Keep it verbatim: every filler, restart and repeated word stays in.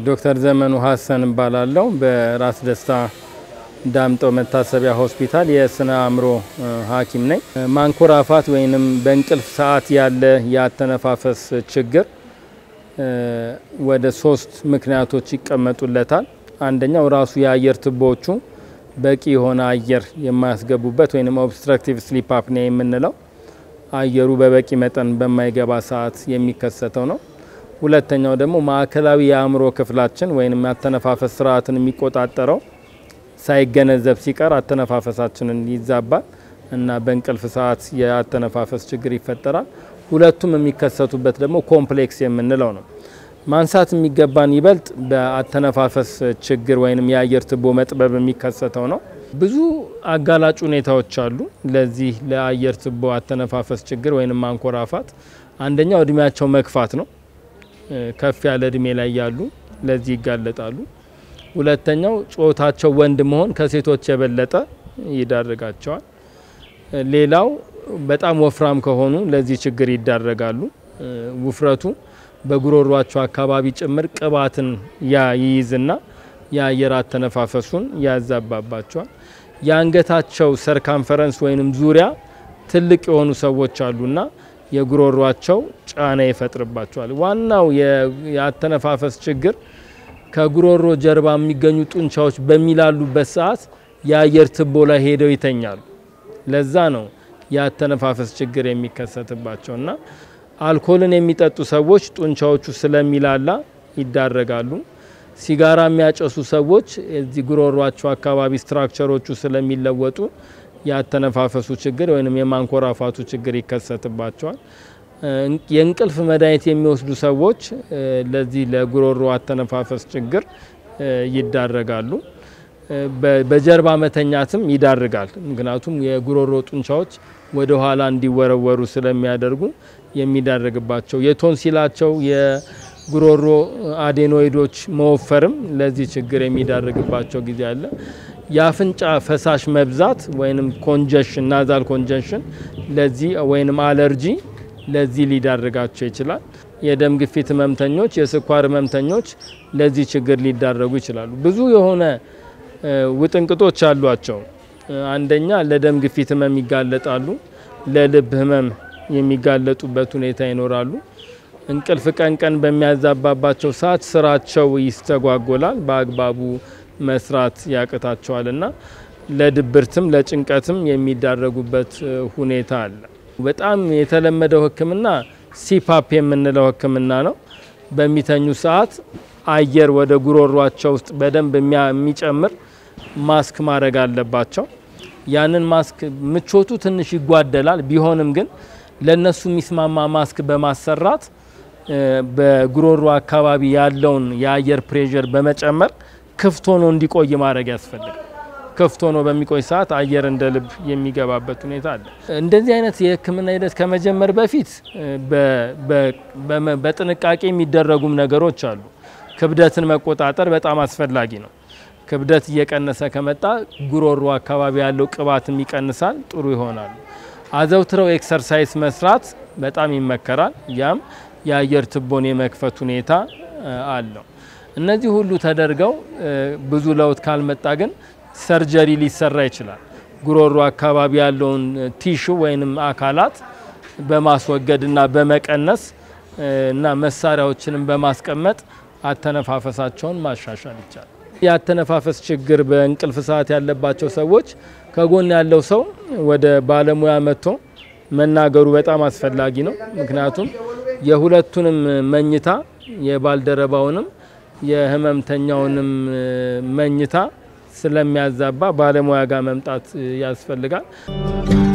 ዶክተር ዘመኑ ሀሰን ባላለው በራስ ደስታ ዳምጠው መታሰቢያ ሆስፒታል የስነ አእምሮ ሐኪም ነኝ። ማንኮራፋት ወይንም በእንቅልፍ ሰዓት ያለ ያተነፋፈስ ችግር ወደ ሶስት ምክንያቶች ይቀመጡለታል። አንደኛው ራሱ የአየር ትቦቹ በቂ የሆነ አየር የማያስገቡበት ወይንም ኦብስትራክቲቭ ስሊፕ አፕኒያ የምንለው አየሩ በበቂ መጠን በማይገባ ሰዓት የሚከሰተው ነው። ሁለተኛው ደግሞ ማዕከላዊ የአእምሮ ክፍላችን ወይንም ያተነፋፈስ ስርዓትን የሚቆጣጠረው ሳይገነዘብ ሲቀር አተነፋፈሳችንን ይዛባል እና በእንቅልፍ ሰዓት ያተነፋፈስ ችግር ይፈጠራል። ሁለቱም የሚከሰቱበት ደግሞ ኮምፕሌክስ የምንለው ነው። ማንሳት የሚገባን ይበልጥ በአተነፋፈስ ችግር ወይንም የአየር ትቦ መጥበብ የሚከሰተው ነው። ብዙ አጋላጭ ሁኔታዎች አሉ ለዚህ ለአየር ትቦ አተነፋፈስ ችግር ወይንም ማንኮራፋት። አንደኛው እድሜያቸው መግፋት ነው። ከፍ ያለ እድሜ ላይ ያሉ ለዚህ ይጋለጣሉ። ሁለተኛው ጾታቸው ወንድ መሆን ከሴቶች የበለጠ ይዳረጋቸዋል። ሌላው በጣም ወፍራም ከሆኑ ለዚህ ችግር ይዳረጋሉ። ውፍረቱ በጉሮሯቸው አካባቢ ጭምር ቅባትን ያይይዝና የአየር አተነፋፈሱን ያዛባባቸዋል። የአንገታቸው ሰርከምፈረንስ ወይንም ዙሪያ ትልቅ የሆኑ ሰዎች አሉና የጉሮሯቸው ጫና ይፈጥርባቸዋል። ዋናው የአተነፋፈስ ችግር ከጉሮሮ ጀርባ የሚገኙ ጡንቻዎች በሚላሉበት ሰዓት የአየር ትቦ ላይ ሄደው ይተኛሉ። ለዛ ነው የአተነፋፈስ ችግር የሚከሰትባቸውና አልኮልን የሚጠጡ ሰዎች ጡንቻዎቹ ስለሚላላ ይዳረጋሉ። ሲጋራ የሚያጨሱ ሰዎች እዚህ ጉሮሯቸው አካባቢ ስትራክቸሮቹ ስለሚለወጡ ያተነፋፈሱ ችግር ወይንም የማንኮራፋቱ ችግር ይከሰትባቸዋል። የእንቅልፍ መድኃኒት የሚወስዱ ሰዎች ለዚህ ለጉሮሮ አተነፋፈስ ችግር ይዳረጋሉ። በጀርባ መተኛትም ይዳርጋል። ምክንያቱም የጉሮሮ ጡንቻዎች ወደ ኋላ እንዲወረወሩ ስለሚያደርጉ የሚዳረግባቸው የቶንሲላቸው የጉሮሮ አዴኖይዶች መወፈርም ለዚህ ችግር የሚዳረግባቸው ጊዜ አለ። የአፍንጫ ፈሳሽ መብዛት ወይንም ኮንጀሽን ናዛል ኮንጀሽን ለዚህ ወይንም አለርጂ ለዚህ ሊዳረጋቸው ይችላል። የደም ግፊት ህመምተኞች፣ የስኳር ህመምተኞች ለዚህ ችግር ሊዳረጉ ይችላሉ። ብዙ የሆነ ውጥንቅጦች አሏቸው። አንደኛ ለደም ግፊት ህመም ይጋለጣሉ። ለልብ ህመም የሚጋለጡበት ሁኔታ ይኖራሉ። እንቅልፍ ቀን ቀን በሚያዛባባቸው ሰዓት ስራቸው ይስተጓጎላል፣ በአግባቡ መስራት ያቅታቸዋልና ለድብርትም ለጭንቀትም የሚዳረጉበት ሁኔታ አለ። በጣም የተለመደው ህክምና ሲፓፕ የምንለው ህክምና ነው። በሚተኙ ሰዓት አየር ወደ ጉሮሯቸው ውስጥ በደንብ የሚጨምር ማስክ ማድረግ አለባቸው። ያንን ማስክ ምቾቱ ትንሽ ይጓደላል። ቢሆንም ግን ለነሱ የሚስማማ ማስክ በማሰራት በጉሮሮ አካባቢ ያለውን የአየር ፕሬሸር በመጨመር ክፍት ሆኖ እንዲቆይ ማድረግ ያስፈልጋል። ክፍት ሆኖ በሚቆይ ሰዓት አየር እንደ ልብ የሚገባበት ሁኔታ አለ። እንደዚህ አይነት የህክምና ሂደት ከመጀመር በፊት በጥንቃቄ የሚደረጉም ነገሮች አሉ። ክብደትን መቆጣጠር በጣም አስፈላጊ ነው። ክብደት እየቀነሰ ከመጣ ጉሮሮ አካባቢ ያለው ቅባትም ይቀንሳል፣ ጥሩ ይሆናል። አዘውትረው ኤክሰርሳይዝ መስራት በጣም ይመከራል። ያም የአየር ትቦን የመክፈት ሁኔታ አለው። እነዚህ ሁሉ ተደርገው ብዙ ለውጥ ካልመጣ ግን ሰርጀሪ ሊሰራ ይችላል። ጉሮሮ አካባቢ ያለውን ቲሹ ወይንም አካላት በማስወገድና በመቀነስ እና መሳሪያዎችንም በማስቀመጥ አተነፋፈሳቸውን ማሻሻል ይቻላል። ያተነፋፈስ ችግር በእንቅልፍ ሰዓት ያለባቸው ሰዎች ከጎን ያለው ሰው ወደ ባለሙያ መጥቶ መናገሩ በጣም አስፈላጊ ነው። ምክንያቱም የሁለቱንም መኝታ የባልደረባውንም የህመምተኛውንም መኝታ ስለሚያዛባ ባለሙያ ጋር መምጣት ያስፈልጋል።